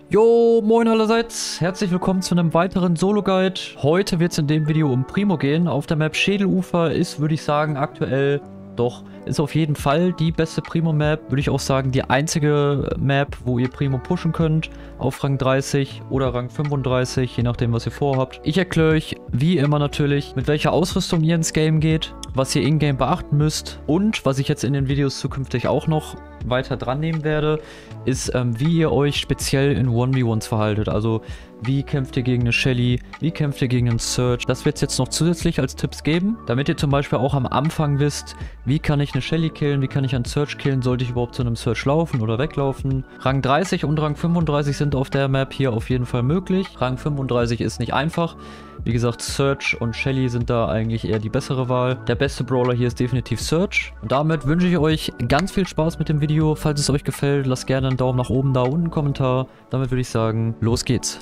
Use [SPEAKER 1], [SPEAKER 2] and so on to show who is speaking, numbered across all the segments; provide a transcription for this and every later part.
[SPEAKER 1] Jo, moin allerseits, herzlich willkommen zu einem weiteren Solo-Guide. Heute wird es in dem Video um Primo gehen. Auf der Map Schädelufer ist, würde ich sagen, aktuell ist auf jeden Fall die beste Primo-Map. Würde ich auch sagen, die einzige Map, wo ihr Primo pushen könnt. Auf Rang 30 oder Rang 35, je nachdem, was ihr vorhabt. Ich erkläre euch, wie immer natürlich, mit welcher Ausrüstung ihr ins Game geht, was ihr in-game beachten müsst und was ich jetzt in den Videos zukünftig auch noch weiter dran nehmen werde, ist, wie ihr euch speziell in 1v1s verhaltet. Also, wie kämpft ihr gegen eine Shelly, wie kämpft ihr gegen einen Search. Das wird es jetzt noch zusätzlich als Tipps geben, damit ihr zum Beispiel auch am Anfang wisst, wie kann ich eine Shelly killen, wie kann ich einen Search killen, sollte ich überhaupt zu einem Search laufen oder weglaufen. Rang 30 und Rang 35 sind auf der Map hier auf jeden Fall möglich. Rang 35 ist nicht einfach. Wie gesagt, Search und Shelly sind da eigentlich eher die bessere Wahl. Der beste Brawler hier ist definitiv Search. Und damit wünsche ich euch ganz viel Spaß mit dem Video. Falls es euch gefällt, lasst gerne einen Daumen nach oben da und einen Kommentar. Damit würde ich sagen, los geht's.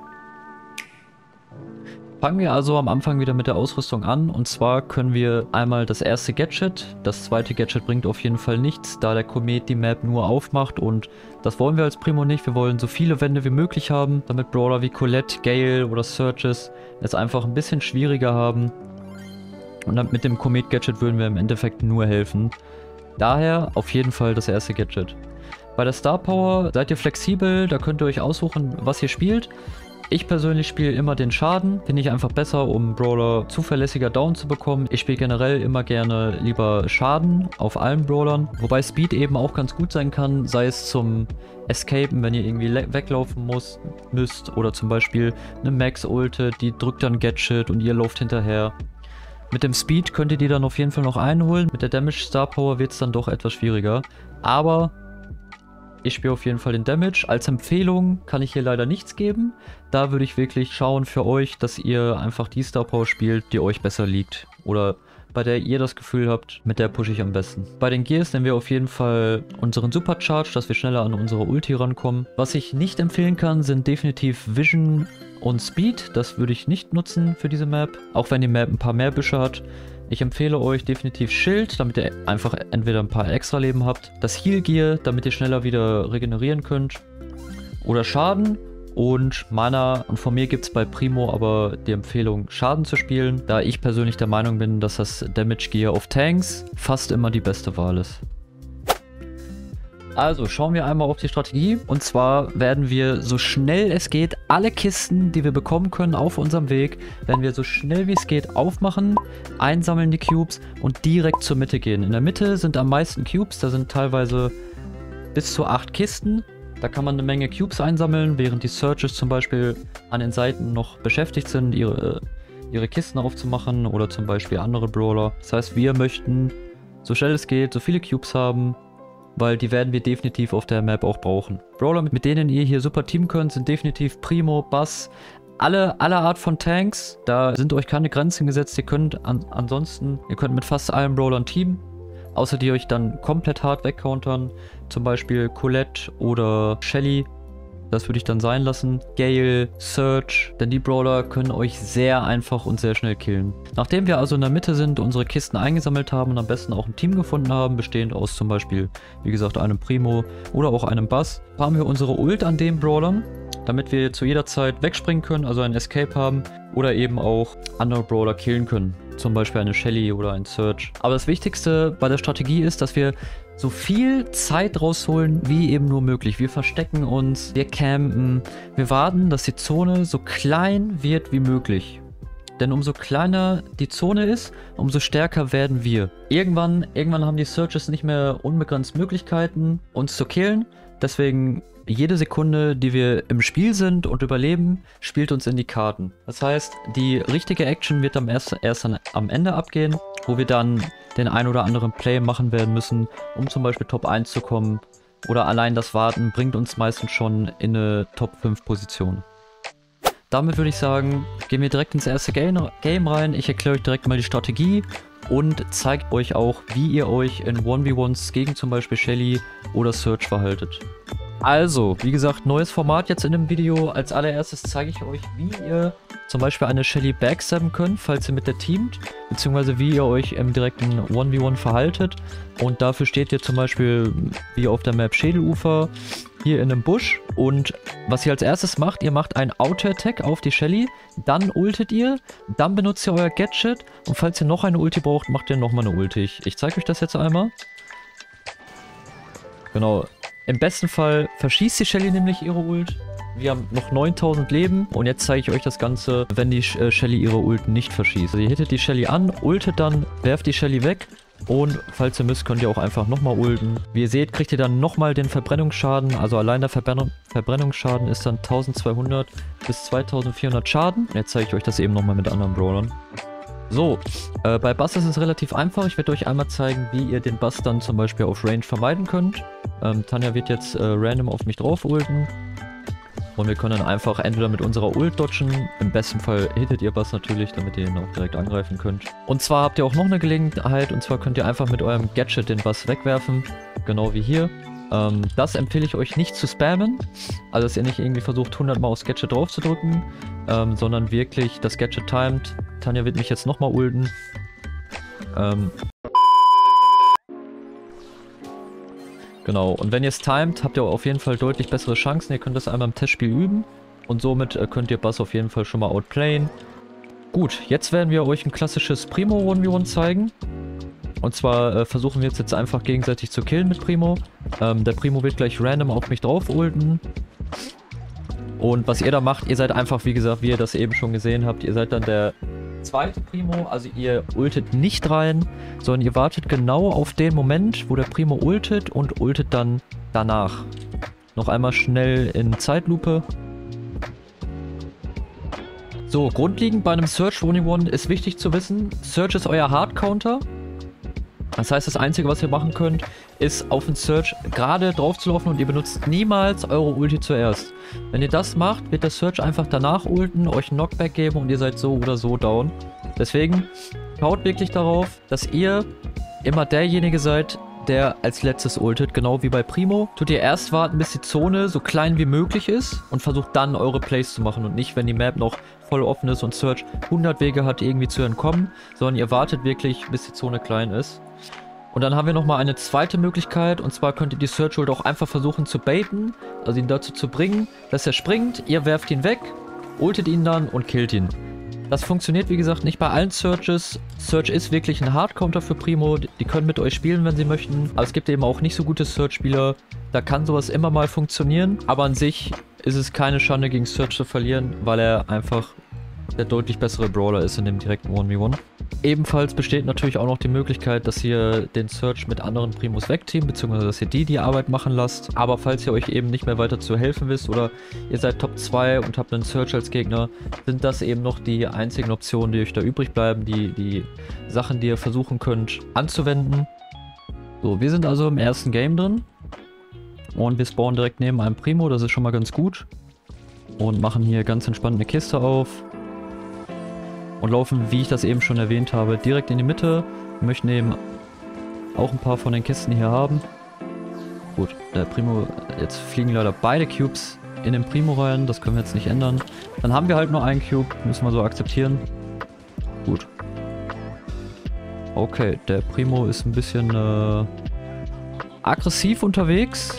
[SPEAKER 1] Fangen wir also am Anfang wieder mit der Ausrüstung an, und zwar können wir einmal das erste Gadget. Das zweite Gadget bringt auf jeden Fall nichts, da der Komet die Map nur aufmacht, und das wollen wir als Primo nicht. Wir wollen so viele Wände wie möglich haben, damit Brawler wie Colette, Gale oder Searches es einfach ein bisschen schwieriger haben, und dann mit dem Komet-Gadget würden wir im Endeffekt nur helfen. Daher auf jeden Fall das erste Gadget. Bei der Star Power seid ihr flexibel, da könnt ihr euch aussuchen, was ihr spielt. Ich persönlich spiele immer den Schaden, finde ich einfach besser, um Brawler zuverlässiger down zu bekommen. Ich spiele generell immer gerne lieber Schaden auf allen Brawlern, wobei Speed eben auch ganz gut sein kann, sei es zum Escapen, wenn ihr irgendwie weglaufen müsst, oder zum Beispiel eine Max-Ulte, die drückt dann Gadget und ihr lauft hinterher. Mit dem Speed könnt ihr die dann auf jeden Fall noch einholen, mit der Damage Star Power wird es dann doch etwas schwieriger, aber ich spiele auf jeden Fall den Damage. Als Empfehlung kann ich hier leider nichts geben. Da würde ich wirklich schauen für euch, dass ihr einfach die Star Power spielt, die euch besser liegt. Oder bei der ihr das Gefühl habt, mit der pushe ich am besten. Bei den Gears nehmen wir auf jeden Fall unseren Supercharge, dass wir schneller an unsere Ulti rankommen. Was ich nicht empfehlen kann, sind definitiv Vision und Speed. Das würde ich nicht nutzen für diese Map. Auch wenn die Map ein paar mehr Büsche hat. Ich empfehle euch definitiv Schild, damit ihr einfach entweder ein paar extra Leben habt. Das Heal Gear, damit ihr schneller wieder regenerieren könnt. Oder Schaden. Und Mana, und von mir gibt es bei Primo aber die Empfehlung, Schaden zu spielen, da ich persönlich der Meinung bin, dass das Damage Gear auf Tanks fast immer die beste Wahl ist. Also schauen wir einmal auf die Strategie, und zwar werden wir so schnell es geht alle Kisten, die wir bekommen können auf unserem Weg, werden wir so schnell wie es geht aufmachen, einsammeln die Cubes und direkt zur Mitte gehen. In der Mitte sind am meisten Cubes, da sind teilweise bis zu 8 Kisten. Da kann man eine Menge Cubes einsammeln, während die Searches zum Beispiel an den Seiten noch beschäftigt sind, ihre Kisten aufzumachen, oder zum Beispiel andere Brawler. Das heißt, wir möchten so schnell es geht so viele Cubes haben, weil die werden wir definitiv auf der Map auch brauchen. Brawler, mit denen ihr hier super teamen könnt, sind definitiv Primo, Bass, alle Art von Tanks. Da sind euch keine Grenzen gesetzt. Ihr könnt ihr könnt mit fast allen Brawlern teamen, außer die euch dann komplett hart wegcountern. Zum Beispiel Colette oder Shelly. Das würde ich dann sein lassen. Gale, Search, denn die Brawler können euch sehr einfach und sehr schnell killen. Nachdem wir also in der Mitte sind, unsere Kisten eingesammelt haben und am besten auch ein Team gefunden haben, bestehend aus zum Beispiel, wie gesagt, einem Primo oder auch einem Bass, haben wir unsere Ult an den Brawlern, damit wir zu jeder Zeit wegspringen können, also ein Escape haben oder eben auch andere Brawler killen können. Zum Beispiel eine Shelly oder ein Search. Aber das Wichtigste bei der Strategie ist, dass wir so viel Zeit rausholen wie eben nur möglich. Wir verstecken uns, wir campen, wir warten, dass die Zone so klein wird wie möglich. Denn umso kleiner die Zone ist, umso stärker werden wir. Irgendwann haben die Searches nicht mehr unbegrenzt Möglichkeiten, uns zu killen. Deswegen jede Sekunde, die wir im Spiel sind und überleben, spielt uns in die Karten. Das heißt, die richtige Action wird erst am Ende abgehen, wo wir dann den ein oder anderen Play machen werden müssen, um zum Beispiel Top 1 zu kommen. Oder allein das Warten bringt uns meistens schon in eine Top 5 Position. Damit würde ich sagen, gehen wir direkt ins erste Game rein. Ich erkläre euch direkt mal die Strategie und zeige euch auch, wie ihr euch in 1v1s gegen zum Beispiel Shelly oder Search verhaltet. Also, wie gesagt, neues Format jetzt in dem Video. Als allererstes zeige ich euch, wie ihr zum Beispiel eine Shelly backstabben könnt, falls ihr mit der teamt, beziehungsweise wie ihr euch im direkten 1v1 verhaltet. Und dafür steht ihr zum Beispiel, wie auf der Map Schädelufer, hier in einem Busch. Und was ihr als erstes macht, ihr macht einen Auto-Attack auf die Shelly. Dann ultet ihr. Dann benutzt ihr euer Gadget. Und falls ihr noch eine Ulti braucht, macht ihr nochmal eine Ulti. Ich zeige euch das jetzt einmal. Genau. Im besten Fall verschießt die Shelly nämlich ihre Ult. Wir haben noch 9000 Leben und jetzt zeige ich euch das Ganze, wenn die Shelly ihre Ult nicht verschießt. Also ihr hittet die Shelly an, ultet dann, werft die Shelly weg und falls ihr müsst, könnt ihr auch einfach nochmal ulten. Wie ihr seht, kriegt ihr dann nochmal den Verbrennungsschaden. Also allein der Verbrennungsschaden ist dann 1200 bis 2400 Schaden. Jetzt zeige ich euch das eben nochmal mit anderen Brawlern. So, bei Bass ist es relativ einfach. Ich werde euch einmal zeigen, wie ihr den Bass dann zum Beispiel auf Range vermeiden könnt. Tanja wird jetzt random auf mich drauf ulten. Und wir können dann einfach entweder mit unserer Ult dodgen. Im besten Fall hittet ihr Bass natürlich, damit ihr ihn auch direkt angreifen könnt. Und zwar habt ihr auch noch eine Gelegenheit. Und zwar könnt ihr einfach mit eurem Gadget den Bass wegwerfen. Genau wie hier. Das empfehle ich euch nicht zu spammen. Also dass ihr nicht irgendwie versucht 100 Mal aufs Gadget drauf zu drücken. Sondern wirklich das Gadget timed. Tanja wird mich jetzt nochmal ulten. Genau, und wenn ihr es timet, habt ihr auf jeden Fall deutlich bessere Chancen. Ihr könnt das einmal im Testspiel üben. Und somit könnt ihr Bass auf jeden Fall schon mal outplayen. Gut, jetzt werden wir euch ein klassisches Primo 1v1 zeigen. Und zwar versuchen wir jetzt einfach gegenseitig zu killen mit Primo. Der Primo wird gleich random auf mich drauf ulten. Und was ihr da macht, ihr seid einfach, wie gesagt, wie ihr das eben schon gesehen habt, ihr seid dann der zweite Primo, also ihr ultet nicht rein, sondern ihr wartet genau auf den Moment, wo der Primo ultet und ultet dann danach. Noch einmal schnell in Zeitlupe. So, grundlegend bei einem Search 1v1 ist wichtig zu wissen, Search ist euer Hard-Counter. Das heißt, das Einzige, was ihr machen könnt, ist auf den Search gerade drauf zu laufen und ihr benutzt niemals eure Ulti zuerst. Wenn ihr das macht, wird der Search einfach danach ulten, euch einen Knockback geben und ihr seid so oder so down. Deswegen schaut wirklich darauf, dass ihr immer derjenige seid, der als letztes ultet. Genau wie bei Primo. Tut ihr erst warten, bis die Zone so klein wie möglich ist und versucht dann eure Plays zu machen und nicht, wenn die Map noch voll offen ist und Search 100 Wege hat, irgendwie zu entkommen, sondern ihr wartet wirklich, bis die Zone klein ist. Und dann haben wir nochmal eine zweite Möglichkeit, und zwar könnt ihr die Search Ult auch einfach versuchen zu baiten, also ihn dazu zu bringen, dass er springt, ihr werft ihn weg, ultet ihn dann und killt ihn. Das funktioniert wie gesagt nicht bei allen Searches. Search ist wirklich ein Hardcounter für Primo, die können mit euch spielen, wenn sie möchten, aber es gibt eben auch nicht so gute Search-Spieler, da kann sowas immer mal funktionieren, aber an sich ist es keine Schande gegen Search zu verlieren, weil er einfach der deutlich bessere Brawler ist in dem direkten 1v1. Ebenfalls besteht natürlich auch noch die Möglichkeit, dass ihr den Search mit anderen Primos wegteamt, beziehungsweise dass ihr die Arbeit machen lasst. Aber falls ihr euch eben nicht mehr weiter zu helfen wisst oder ihr seid Top 2 und habt einen Search als Gegner, sind das eben noch die einzigen Optionen, die euch da übrig bleiben, die Sachen, die ihr versuchen könnt anzuwenden. So, wir sind also im ersten Game drin und wir spawnen direkt neben einem Primo, das ist schon mal ganz gut. Und machen hier ganz entspannt eine Kiste auf. Und laufen, wie ich das eben schon erwähnt habe, direkt in die Mitte. Wir möchten eben auch ein paar von den Kisten hier haben. Gut, der Primo, jetzt fliegen leider beide Cubes in den Primo rein. Das können wir jetzt nicht ändern. Dann haben wir halt nur einen Cube, müssen wir so akzeptieren. Gut. Okay, der Primo ist ein bisschen aggressiv unterwegs.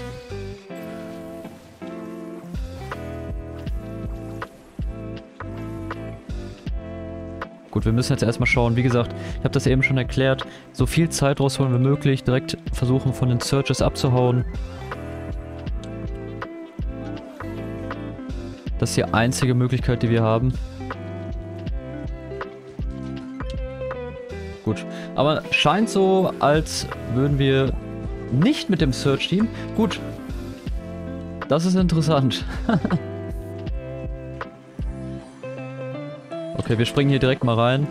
[SPEAKER 1] Gut, wir müssen jetzt erstmal schauen, wie gesagt, ich habe das eben schon erklärt, so viel Zeit rausholen wie möglich, direkt versuchen von den Searches abzuhauen. Das ist die einzige Möglichkeit, die wir haben. Gut, aber scheint so, als würden wir nicht mit dem Search-Team. Gut, das ist interessant. Okay, wir springen hier direkt mal rein.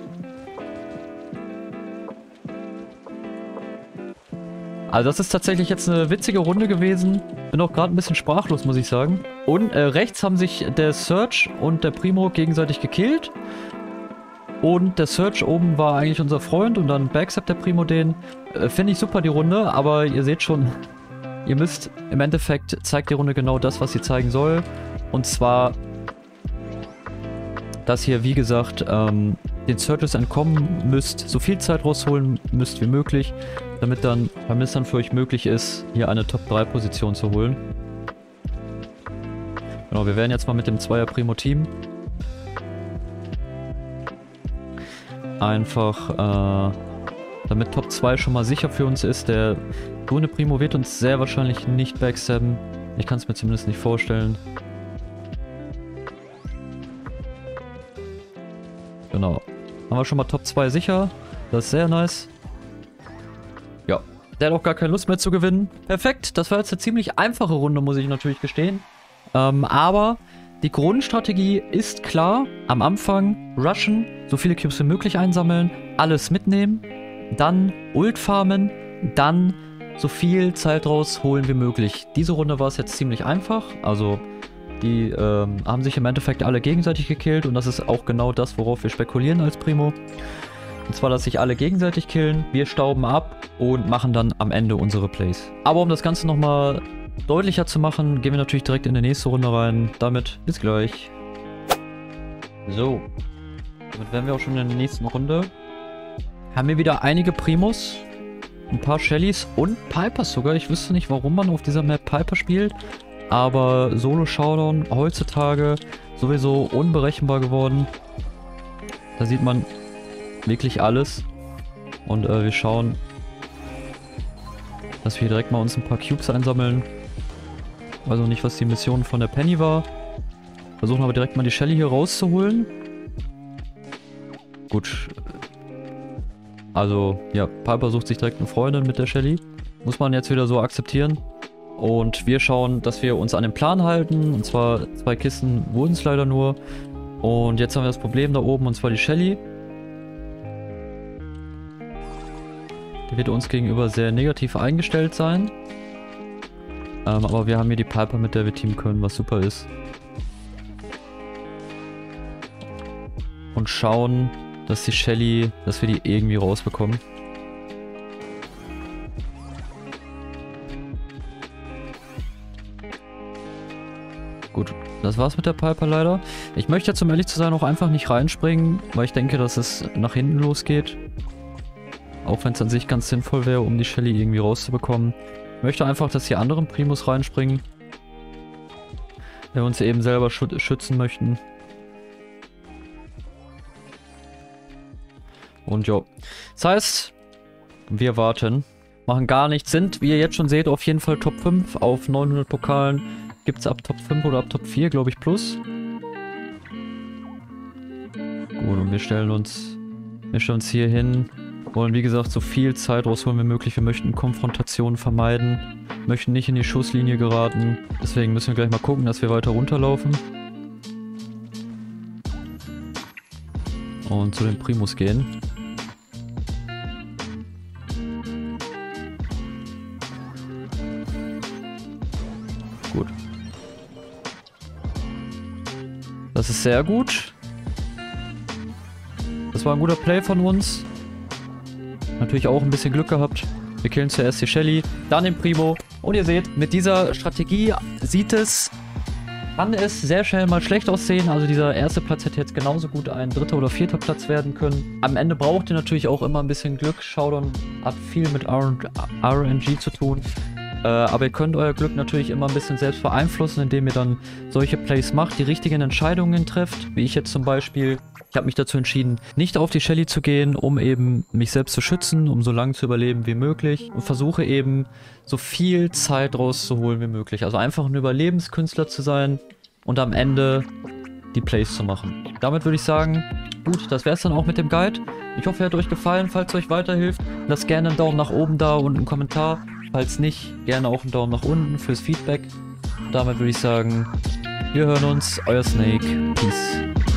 [SPEAKER 1] Also das ist tatsächlich jetzt eine witzige Runde gewesen. Bin auch gerade ein bisschen sprachlos, muss ich sagen. Und rechts haben sich der Search und der Primo gegenseitig gekillt. Und der Search oben war eigentlich unser Freund und dann backstab der Primo den. Finde ich super die Runde, aber ihr seht schon, ihr müsst im Endeffekt, zeigt die Runde genau das, was sie zeigen soll. Und zwar dass ihr, wie gesagt, den Searches entkommen müsst, so viel Zeit rausholen müsst wie möglich, damit es dann für euch möglich ist, hier eine Top 3 Position zu holen. Genau, wir werden jetzt mal mit dem Zweier-Primo-Team. Einfach, damit Top 2 schon mal sicher für uns ist. Der grüne Primo wird uns sehr wahrscheinlich nicht backstabben. Ich kann es mir zumindest nicht vorstellen. Genau. Haben wir schon mal Top 2 sicher. Das ist sehr nice. Ja. Der hat auch gar keine Lust mehr zu gewinnen. Perfekt. Das war jetzt eine ziemlich einfache Runde, muss ich natürlich gestehen. Aber die Grundstrategie ist klar. Am Anfang rushen, so viele Cubes wie möglich einsammeln, alles mitnehmen, dann Ult farmen, dann so viel Zeit rausholen wie möglich. Diese Runde war es jetzt ziemlich einfach. Also die haben sich im Endeffekt alle gegenseitig gekillt und das ist auch genau das, worauf wir spekulieren als Primo. Und zwar, dass sich alle gegenseitig killen, wir stauben ab und machen dann am Ende unsere Plays. Aber um das Ganze nochmal deutlicher zu machen, gehen wir natürlich direkt in die nächste Runde rein. Damit bis gleich. So, damit wären wir auch schon in der nächsten Runde. Haben wir wieder einige Primos, ein paar Shellys und Pipers sogar. Ich wüsste nicht, warum man auf dieser Map Piper spielt. Aber Solo-Showdown heutzutage sowieso unberechenbar geworden. Da sieht man wirklich alles. Und wir schauen, dass wir direkt mal uns ein paar Cubes einsammeln. Weiß auch nicht, was die Mission von der Penny war. Versuchen aber direkt mal die Shelly hier rauszuholen. Gut. Also, ja, Piper sucht sich direkt eine Freundin mit der Shelly. Muss man jetzt wieder so akzeptieren. Und wir schauen, dass wir uns an den Plan halten. Und zwar 2 Kisten wurden es leider nur. Und jetzt haben wir das Problem da oben, und zwar die Shelly. Die wird uns gegenüber sehr negativ eingestellt sein. Aber wir haben hier die Piper, mit der wir teamen können, was super ist. Und schauen, dass die Shelly, dass wir die irgendwie rausbekommen. Gut, das war's mit der Piper leider. Ich möchte jetzt, um ehrlich zu sein, auch einfach nicht reinspringen, weil ich denke, dass es nach hinten losgeht. Auch wenn es an sich ganz sinnvoll wäre, um die Shelly irgendwie rauszubekommen. Ich möchte einfach, dass die anderen Primus reinspringen. Wenn wir uns eben selber schützen möchten. Und jo. Das heißt, wir warten. Machen gar nichts. Sind, wie ihr jetzt schon seht, auf jeden Fall Top 5 auf 900 Pokalen. Gibt es ab Top 5 oder ab Top 4, glaube ich, plus. Gut, und wir stellen uns hier hin. Wollen, wie gesagt, so viel Zeit rausholen wie möglich. Wir möchten Konfrontationen vermeiden. Möchten nicht in die Schusslinie geraten. Deswegen müssen wir gleich mal gucken, dass wir weiter runterlaufen. Und zu den Primus gehen. Gut. Das ist sehr gut. Das war ein guter Play von uns. Natürlich auch ein bisschen Glück gehabt. Wir killen zuerst die Shelly, dann den Primo. Und ihr seht, mit dieser Strategie kann es sehr schnell mal schlecht aussehen. Also dieser erste Platz hätte jetzt genauso gut ein 3. oder 4. Platz werden können. Am Ende braucht ihr natürlich auch immer ein bisschen Glück. Showdown hat viel mit RNG zu tun. Aber ihr könnt euer Glück natürlich immer ein bisschen selbst beeinflussen, indem ihr dann solche Plays macht, die richtigen Entscheidungen trefft. Wie ich jetzt zum Beispiel. Ich habe mich dazu entschieden, nicht auf die Shelly zu gehen, um eben mich selbst zu schützen, um so lange zu überleben wie möglich. Und versuche eben so viel Zeit rauszuholen wie möglich. Also einfach ein Überlebenskünstler zu sein und am Ende die Plays zu machen. Damit würde ich sagen, gut, das wäre es dann auch mit dem Guide. Ich hoffe, er hat euch gefallen. Falls es euch weiterhilft, lasst gerne einen Daumen nach oben da und einen Kommentar. Falls nicht, gerne auch einen Daumen nach unten fürs Feedback. Damit würde ich sagen, wir hören uns. Euer Snake. Peace.